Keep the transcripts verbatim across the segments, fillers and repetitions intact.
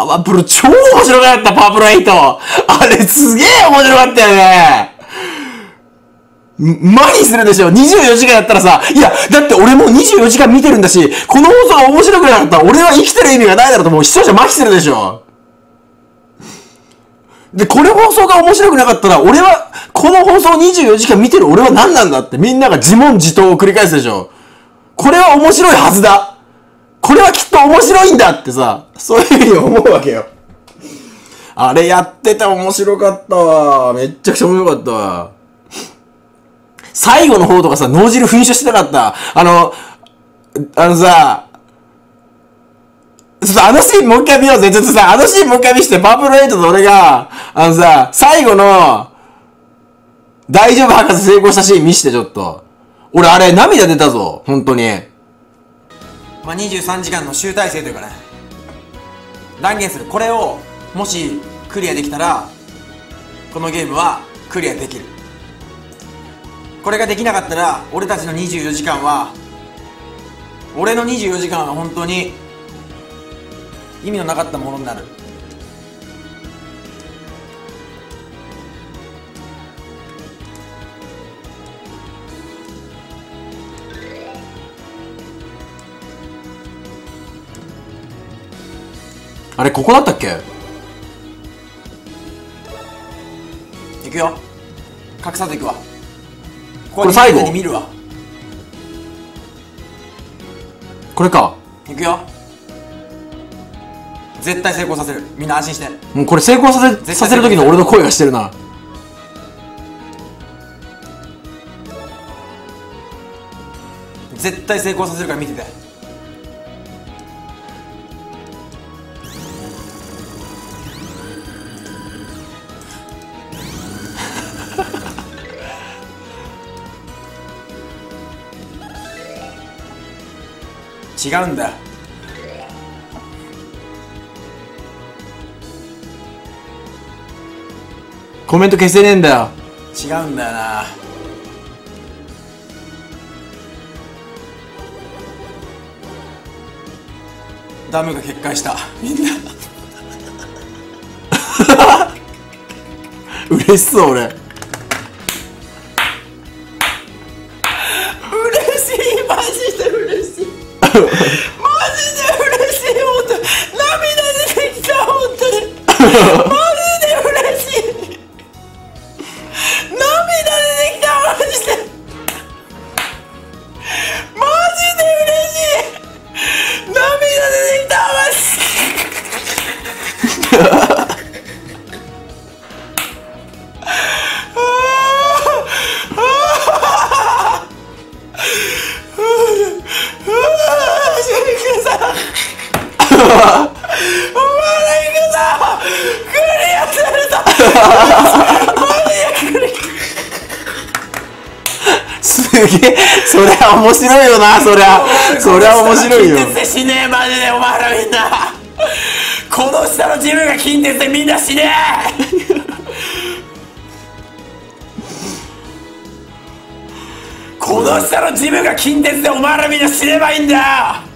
パワプロ超面白かった、パワプロエイト。あれすげえ面白かったよね。麻痺するでしょ ?にじゅうよじかんやったらさ、いや、だって俺もうにじゅうよじかん見てるんだし、この放送が面白くなかったら俺は生きてる意味がないだろうと、もう視聴者麻痺するでしょ。で、これ放送が面白くなかったら、俺は、この放送にじゅうよじかん見てる俺は何なんだってみんなが自問自答を繰り返すでしょ。これは面白いはずだ。これはきっと面白いんだってさ、そういうふうに思うわけよ。あれやってた面白かったわ。めっちゃくちゃ面白かったわ。最後の方とかさ、脳汁噴射してなかった。あの、あのさ、ちょっとあのシーンもう一回見ようぜ。ちょっとさ、あのシーンもう一回見して、パープルエイトと俺が、あのさ、最後の、大丈夫博士成功したシーン見してちょっと。俺あれ涙出たぞ。本当に。まあ、にじゅうさんじかんの集大成というかね。断言する。これを、もしクリアできたら、このゲームはクリアできる。これができなかったら、俺たちのにじゅうよじかんは、俺のにじゅうよじかんは本当に、意味のなかったものになる。あれここだったっけ？行くよ。隠さず行くわ。これ最後に見るわ。これか。行くよ。絶対成功させる。みんな安心して。もうこれ成功させさせる時の俺の声がしてるな。絶対成功させるから見てて。違うんだよ。コメント消せねえんだよ。違うんだよな。ダムが決壊した。みんな嬉しそう俺。嬉しい、マジで嬉しい。マジで嬉しい、本当に涙出てきた、本当にマジで嬉しい、涙出てきた、マジでマジで嬉しい、涙出てきた、マジですげえ、そりゃ面白いよな、そりゃそりゃ面白いよ。近鉄で死ねえ、マジでお前らみんな。この下のジムが近鉄でみんな死ねえ。この下のジムが近鉄でお前らみんな死ねばいいんだよ。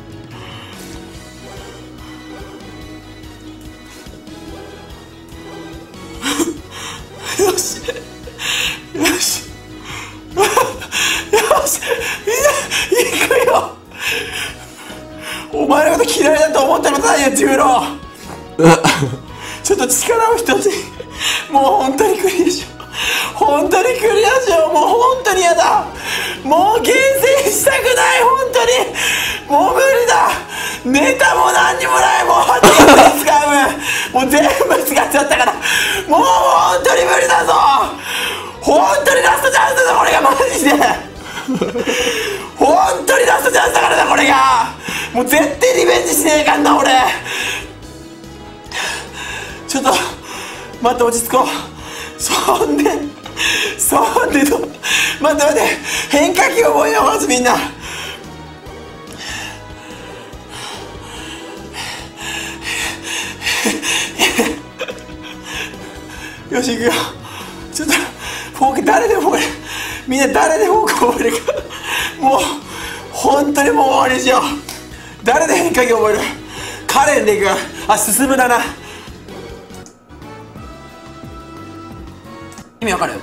よしよしよし、みんな行くよ。お前のこと嫌いだと思ったことないよ、ジムロ。ちょっと力を一つ。もう本当にクリアしよう。本当にクリアしよう。もう本当にやだ。もう厳選したくない、本当にもう無理だ。ネタも何にもない。もう全部使う。もう全部使っちゃったから、もう本当に無理だぞ。本当にラストチャンスだ、これがマジで。本当にラストチャンスだからだ、これが。もう絶対リベンジしねえかんな、俺。ちょっと待って、落ち着こう。そんでそんでと待って待って、変化球覚えよう、まずみんな。よし、行くよ。ちょっとフォーク誰でもこれ、みんな誰でもこれか。もう本当にもう終わりにしよう。誰で変化球覚える？カレンでいく。 あ、進むだな。意味わかる？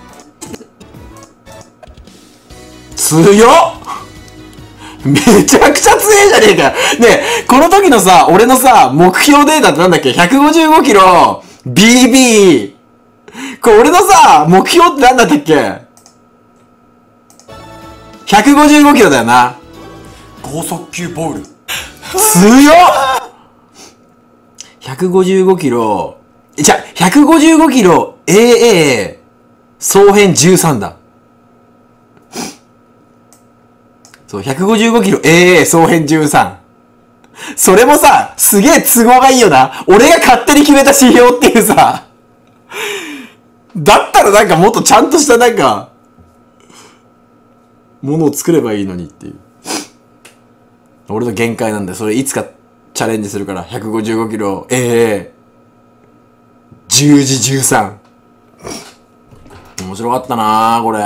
強っめちゃくちゃ強えじゃねえか。ねえ、この時のさ、俺のさ、目標データってなんだっけ ?ひゃくごじゅうごキロ、ビービー。これ俺のさ、目標ってなんだったっけ ?ひゃくごじゅうごキロだよな。剛速球ボール。強っ !ひゃくごじゅうごキロ、じゃ、ひゃくごじゅうごキロ エーエー、総編じゅうさんだ。そう、ひゃくごじゅうごキロ エーエー 総編じゅうさん。それもさ、すげえ都合がいいよな。俺が勝手に決めた指標っていうさ。だったらなんかもっとちゃんとしたなんか、ものを作ればいいのにっていう。俺の限界なんだよ。それいつかチャレンジするから。ひゃくごじゅうごキロ エーエー、じゅうじじゅうさん。面白かったなぁ、これ。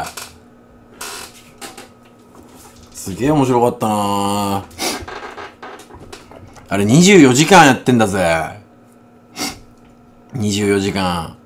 すげえ面白かったなぁ。あれにじゅうよじかんやってんだぜ。にじゅうよじかん。